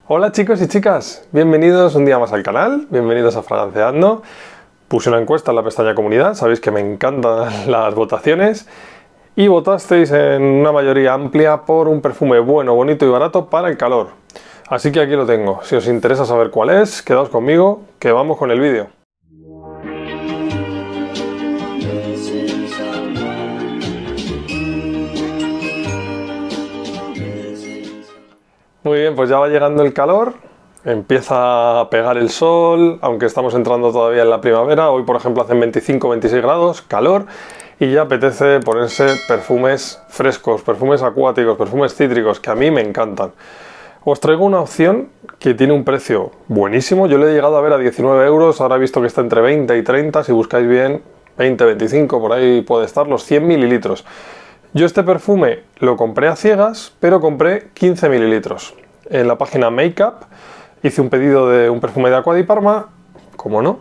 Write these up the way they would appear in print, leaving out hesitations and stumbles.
Hola chicos y chicas, bienvenidos un día más al canal, bienvenidos a Fragranceando. Puse una encuesta en la pestaña comunidad, sabéis que me encantan las votaciones y votasteis en una mayoría amplia por un perfume bueno, bonito y barato para el calor. Así que aquí lo tengo, si os interesa saber cuál es, quedaos conmigo, que vamos con el vídeo. Muy bien, pues ya va llegando el calor, empieza a pegar el sol, aunque estamos entrando todavía en la primavera. Hoy, por ejemplo, hacen 25-26 grados, calor, y ya apetece ponerse perfumes frescos, perfumes acuáticos, perfumes cítricos, que a mí me encantan. Os traigo una opción que tiene un precio buenísimo. Yo le he llegado a ver a 19 euros, ahora he visto que está entre 20 y 30, si buscáis bien, 20-25, por ahí puede estar, los 100 mililitros. Yo este perfume lo compré a ciegas, pero compré 15 mililitros. En la página Makeup hice un pedido de un perfume de Acqua di Parma, como no,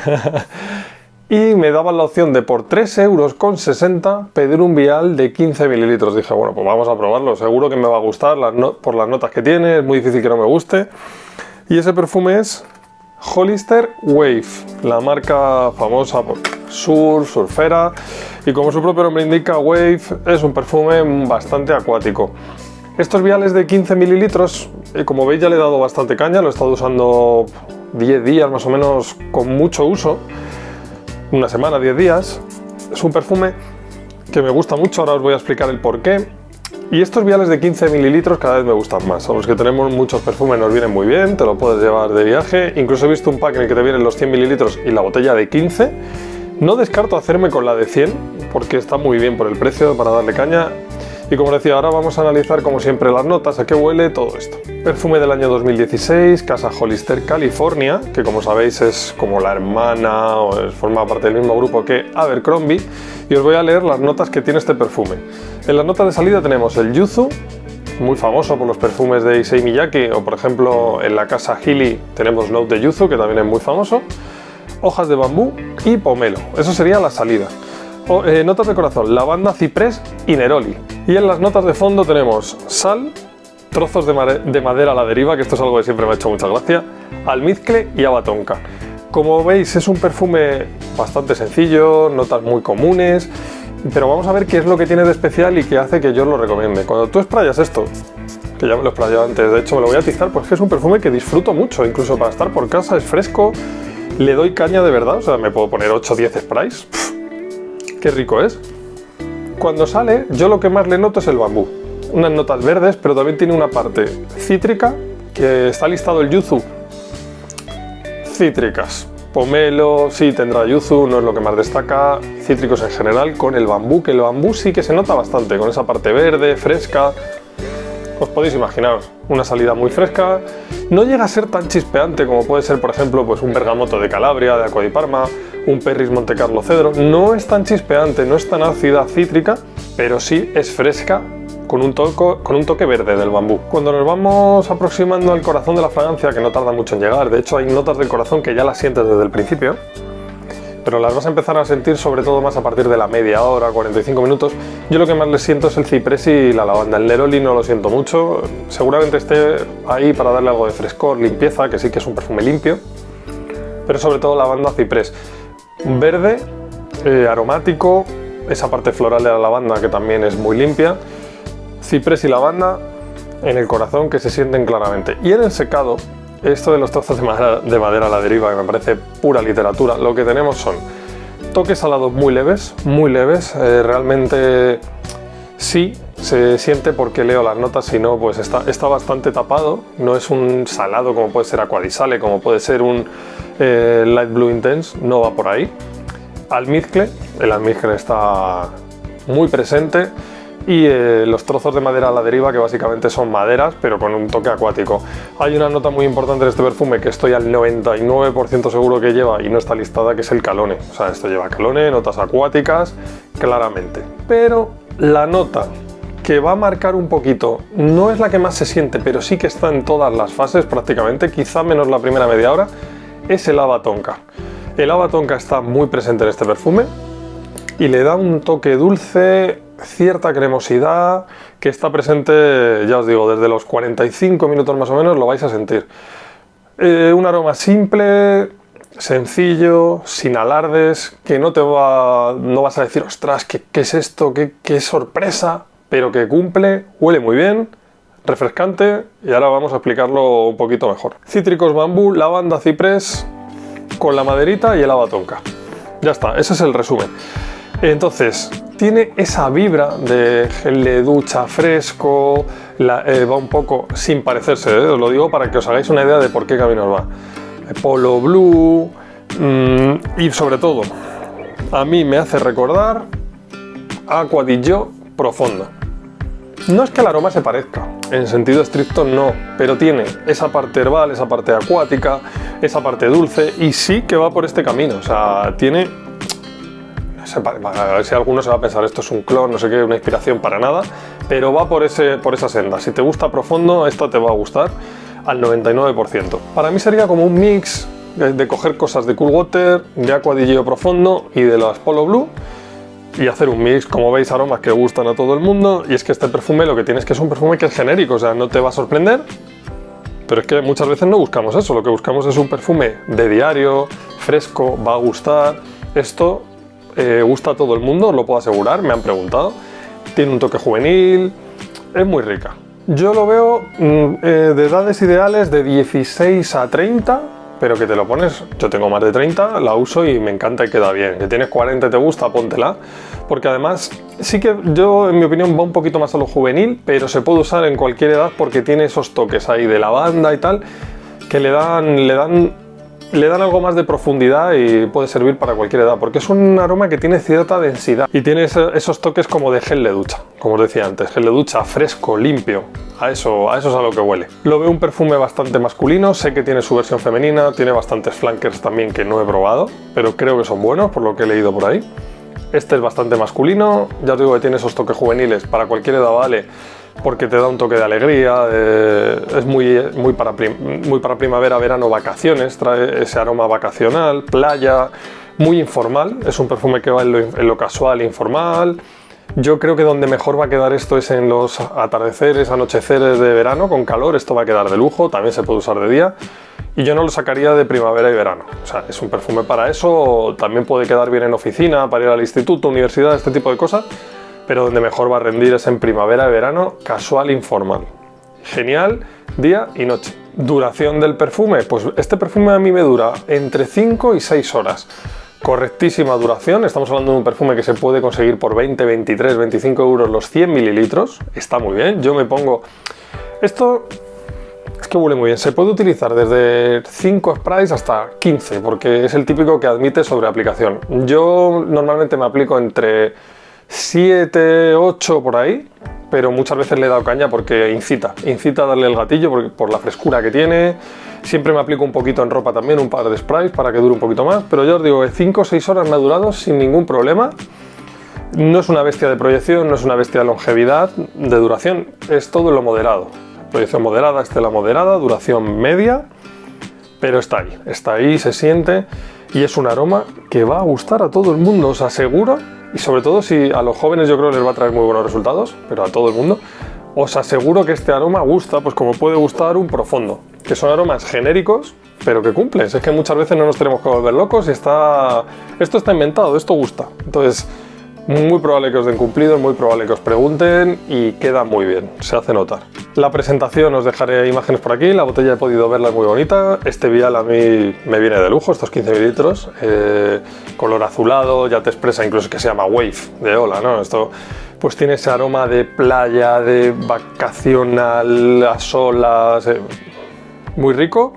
y me daban la opción de por 3,60 € pedir un vial de 15 mililitros. Dije, bueno, pues vamos a probarlo, seguro que me va a gustar por las notas que tiene, es muy difícil que no me guste. Y ese perfume es Hollister Wave, la marca famosa por surfera, y como su propio nombre indica, Wave es un perfume bastante acuático. Estos viales de 15 mililitros, como veis ya le he dado bastante caña, lo he estado usando 10 días más o menos con mucho uso, una semana, 10 días. Es un perfume que me gusta mucho, ahora os voy a explicar el porqué. Y estos viales de 15 mililitros cada vez me gustan más. A los que tenemos muchos perfumes nos vienen muy bien, te lo puedes llevar de viaje. Incluso he visto un pack en el que te vienen los 100 mililitros y la botella de 15. No descarto hacerme con la de 100 porque está muy bien por el precio para darle caña. Y como decía, ahora vamos a analizar como siempre las notas, a qué huele todo esto. Perfume del año 2016, Casa Hollister California, que como sabéis es como la hermana o forma parte del mismo grupo que Abercrombie. Y os voy a leer las notas que tiene este perfume. En las notas de salida tenemos el yuzu, muy famoso por los perfumes de Issey Miyake, o por ejemplo en la casa Healy tenemos Note de yuzu, que también es muy famoso, hojas de bambú y pomelo. Eso sería la salida. Notas de corazón, lavanda, ciprés y neroli. Y en las notas de fondo tenemos sal, trozos de madera a la deriva, que esto es algo que siempre me ha hecho mucha gracia, almizcle y haba tonka. Como veis es un perfume bastante sencillo, notas muy comunes, pero vamos a ver qué es lo que tiene de especial y qué hace que yo os lo recomiende. Cuando tú sprayas esto, que ya me lo he sprayado antes, de hecho me lo voy a atizar, pues que es un perfume que disfruto mucho, incluso para estar por casa, es fresco, le doy caña de verdad, o sea, me puedo poner 8 o 10 sprays. Qué rico es. Cuando sale, yo lo que más le noto es el bambú. Unas notas verdes, pero también tiene una parte cítrica, que está listado el yuzu. Cítricas. Pomelo, sí tendrá yuzu, no es lo que más destaca. Cítricos en general, con el bambú, que el bambú sí que se nota bastante, con esa parte verde, fresca. Os podéis imaginar, una salida muy fresca. No llega a ser tan chispeante como puede ser, por ejemplo, pues un bergamoto de Calabria, de Acqua di Parma, un Perris Monte Carlo Cedro. No es tan chispeante, no es tan ácida, cítrica, pero sí es fresca, con un toque verde del bambú. Cuando nos vamos aproximando al corazón de la fragancia, que no tarda mucho en llegar, de hecho hay notas del corazón que ya las sientes desde el principio, pero las vas a empezar a sentir sobre todo más a partir de la media hora, 45 minutos. Yo lo que más les siento es el ciprés y la lavanda. El neroli no lo siento mucho, seguramente esté ahí para darle algo de frescor, limpieza, que sí que es un perfume limpio, pero sobre todo lavanda, ciprés. Verde, aromático, esa parte floral de la lavanda que también es muy limpia, ciprés y lavanda en el corazón que se sienten claramente. Y en el secado, esto de los trozos de madera a la deriva, que me parece pura literatura, lo que tenemos son toques salados muy leves, realmente sí se siente porque leo las notas, si no pues está bastante tapado, no es un salado como puede ser Acqua di Sale, como puede ser un Light Blue Intense, no va por ahí. Almizcle, el almizcle está muy presente, y los trozos de madera a la deriva, que básicamente son maderas pero con un toque acuático. Hay una nota muy importante de este perfume que estoy al 99% seguro que lleva y no está listada, que es el calone. O sea, esto lleva calone, notas acuáticas, claramente. Pero la nota que va a marcar un poquito, no es la que más se siente, pero sí que está en todas las fases prácticamente, quizá menos la primera media hora, es el haba tonka. El haba tonka está muy presente en este perfume y le da un toque dulce, cierta cremosidad que está presente, ya os digo, desde los 45 minutos más o menos lo vais a sentir. Un aroma simple, sencillo, sin alardes, que no vas a decir, ostras, ¿qué es esto? ¿Qué sorpresa? Pero que cumple, huele muy bien, refrescante, y ahora vamos a explicarlo un poquito mejor. Cítricos, bambú, lavanda, ciprés, con la maderita y el haba tonka. Ya está, ese es el resumen. Entonces, tiene esa vibra de gel de ducha fresco, va un poco sin parecerse, os lo digo para que os hagáis una idea de por qué caminos va. Polo Blue, y sobre todo, a mí me hace recordar Acqua di Gio Profondo. No es que el aroma se parezca, en sentido estricto no, pero tiene esa parte herbal, esa parte acuática, esa parte dulce, y sí que va por este camino. O sea, tiene... A ver si alguno se va a pensar esto es un clon, no sé qué, una inspiración, para nada, pero va por esa senda. Si te gusta Profondo, esto te va a gustar al 99%. Para mí sería como un mix de coger cosas de Cool Water, de Acqua di Gio Profondo y de las Polo Blue, y hacer un mix. Como veis, aromas que gustan a todo el mundo. Y es que este perfume lo que tienes que es un perfume que es genérico, o sea, no te va a sorprender, pero es que muchas veces no buscamos eso. Lo que buscamos es un perfume de diario, fresco, va a gustar. Esto gusta a todo el mundo, os lo puedo asegurar, me han preguntado. Tiene un toque juvenil, es muy rica. Yo lo veo de edades ideales de 16 a 30, pero que te lo pones, yo tengo más de 30, la uso y me encanta y queda bien. Que tienes 40 y te gusta, póntela, porque además sí que yo, en mi opinión, va un poquito más a lo juvenil, pero se puede usar en cualquier edad porque tiene esos toques ahí de lavanda y tal, que le dan algo más de profundidad y puede servir para cualquier edad, porque es un aroma que tiene cierta densidad y tiene esos toques como de gel de ducha, como os decía antes, gel de ducha fresco, limpio. A eso es a lo que huele. Lo veo un perfume bastante masculino, sé que tiene su versión femenina, tiene bastantes flankers también que no he probado, pero creo que son buenos por lo que he leído por ahí. Este es bastante masculino, ya os digo que tiene esos toques juveniles, para cualquier edad vale, porque te da un toque de alegría, es muy para primavera, verano, vacaciones, trae ese aroma vacacional, playa, muy informal, es un perfume que va en lo casual e informal. Yo creo que donde mejor va a quedar esto es en los atardeceres, anocheceres de verano, con calor, esto va a quedar de lujo, también se puede usar de día. Y yo no lo sacaría de primavera y verano, o sea, es un perfume para eso, también puede quedar bien en oficina, para ir al instituto, universidad, este tipo de cosas, pero donde mejor va a rendir es en primavera y verano, casual, informal. Genial, día y noche. Duración del perfume, pues este perfume a mí me dura entre 5 y 6 horas. Correctísima duración, estamos hablando de un perfume que se puede conseguir por 20, 23, 25 euros los 100 mililitros, está muy bien, yo me pongo... Esto es que huele muy bien, se puede utilizar desde 5 sprays hasta 15, porque es el típico que admite sobreaplicación. Yo normalmente me aplico entre 7, 8 por ahí, pero muchas veces le he dado caña porque incita a darle el gatillo por la frescura que tiene. Siempre me aplico un poquito en ropa también, un par de sprays para que dure un poquito más, pero ya os digo que 5 o 6 horas me ha durado sin ningún problema. No es una bestia de proyección, no es una bestia de longevidad, de duración, es todo en lo moderado. Proyección moderada, estela moderada, duración media, pero está ahí, se siente, y es un aroma que va a gustar a todo el mundo, os aseguro, y sobre todo si a los jóvenes yo creo que les va a traer muy buenos resultados, pero a todo el mundo, os aseguro que este aroma gusta, pues como puede gustar un Profondo, que son aromas genéricos, pero que cumplen. Es que muchas veces no nos tenemos que volver locos y esto está inventado, esto gusta. Entonces, muy probable que os den cumplido, muy probable que os pregunten y queda muy bien, se hace notar. La presentación, os dejaré imágenes por aquí, la botella he podido verla, es muy bonita. Este vial a mí me viene de lujo, estos 15 mililitros, color azulado, ya te expresa incluso que se llama Wave, de ola, ¿no? Esto pues tiene ese aroma de playa, de vacacional, a solas, muy rico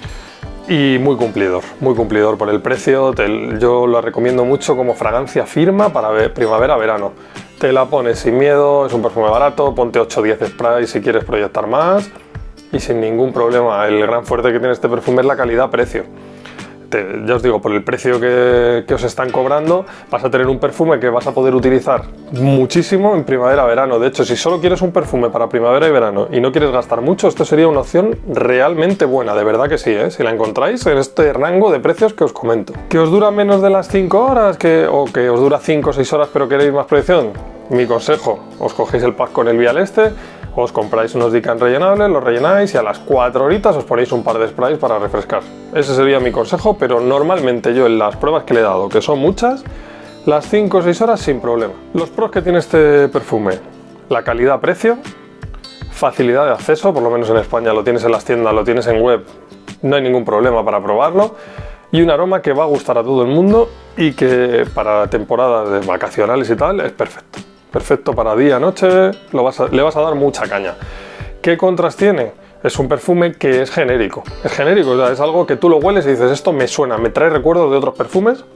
y muy cumplidor por el precio. Yo lo recomiendo mucho como fragancia firma para primavera-verano. Te la pones sin miedo, es un perfume barato, ponte 8 o 10 sprays si quieres proyectar más y sin ningún problema. El gran fuerte que tiene este perfume es la calidad-precio. ya os digo, por el precio que os están cobrando, vas a tener un perfume que vas a poder utilizar muchísimo en primavera-verano. De hecho, si solo quieres un perfume para primavera y verano y no quieres gastar mucho, esto sería una opción realmente buena, de verdad que sí, ¿eh? Si la encontráis en este rango de precios que os comento. ¿Que os dura menos de las 5 horas? ¿O que os dura 5 o 6 horas pero queréis más proyección? Mi consejo, os cogéis el pack con el vial este, os compráis unos Dicans rellenables, los rellenáis y a las 4 horitas os ponéis un par de sprays para refrescar. Ese sería mi consejo, pero normalmente yo en las pruebas que le he dado, que son muchas, las 5 o 6 horas sin problema. Los pros que tiene este perfume: la calidad-precio, facilidad de acceso, por lo menos en España lo tienes en las tiendas, lo tienes en web, no hay ningún problema para probarlo, y un aroma que va a gustar a todo el mundo y que para temporadas de vacacionales y tal es perfecto. Perfecto para día, noche, le vas a dar mucha caña. ¿Qué contras tiene? Es un perfume que es genérico. Es genérico, o sea, es algo que tú lo hueles y dices, esto me suena, me trae recuerdos de otros perfumes.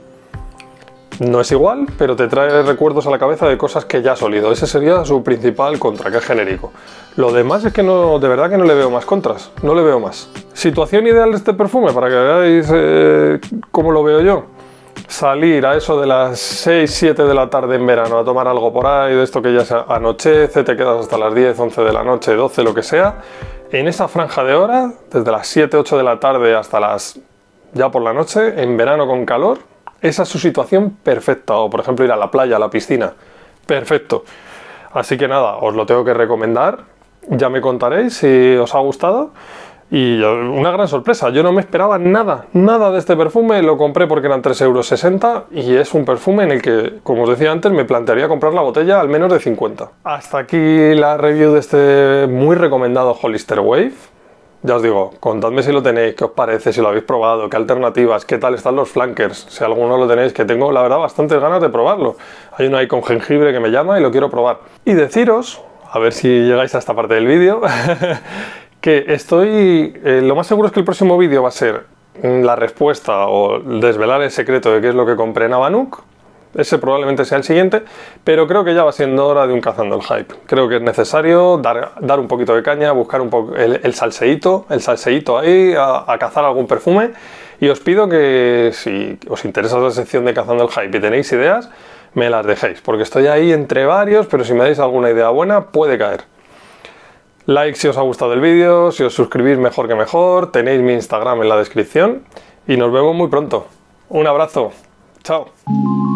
No es igual, pero te trae recuerdos a la cabeza de cosas que ya has olido. Ese sería su principal contra, que es genérico. Lo demás es que no, de verdad que no le veo más contras, no le veo más. Situación ideal de este perfume, para que veáis cómo lo veo yo. Salir a eso de las 6, 7 de la tarde en verano a tomar algo por ahí, de esto que ya se anochece, te quedas hasta las 10, 11 de la noche, 12, lo que sea. En esa franja de horas, desde las 7, 8 de la tarde hasta las ya por la noche, en verano con calor, esa es su situación perfecta. O por ejemplo ir a la playa, a la piscina, perfecto. Así que nada, os lo tengo que recomendar, ya me contaréis si os ha gustado. Y una gran sorpresa, yo no me esperaba nada de este perfume, lo compré porque eran 3,60 € y es un perfume en el que, como os decía antes, me plantearía comprar la botella al menos de 50. Hasta aquí la review de este muy recomendado Hollister Wave. Ya os digo, contadme si lo tenéis, qué os parece, si lo habéis probado, qué alternativas, qué tal están los flankers, si alguno lo tenéis, que tengo la verdad bastantes ganas de probarlo. Hay uno ahí con jengibre que me llama y lo quiero probar. Y deciros, a ver si llegáis a esta parte del vídeo, que lo más seguro es que el próximo vídeo va a ser la respuesta o desvelar el secreto de qué es lo que compré en Abanuk. Ese probablemente sea el siguiente, pero creo que ya va siendo hora de un cazando el hype. Creo que es necesario dar un poquito de caña, buscar un poco el salseíto ahí, a cazar algún perfume. Y os pido que si os interesa la sección de cazando el hype y tenéis ideas, me las dejéis, porque estoy ahí entre varios, pero si me dais alguna idea buena, puede caer. Like si os ha gustado el vídeo, si os suscribís mejor que mejor, tenéis mi Instagram en la descripción y nos vemos muy pronto. Un abrazo, chao.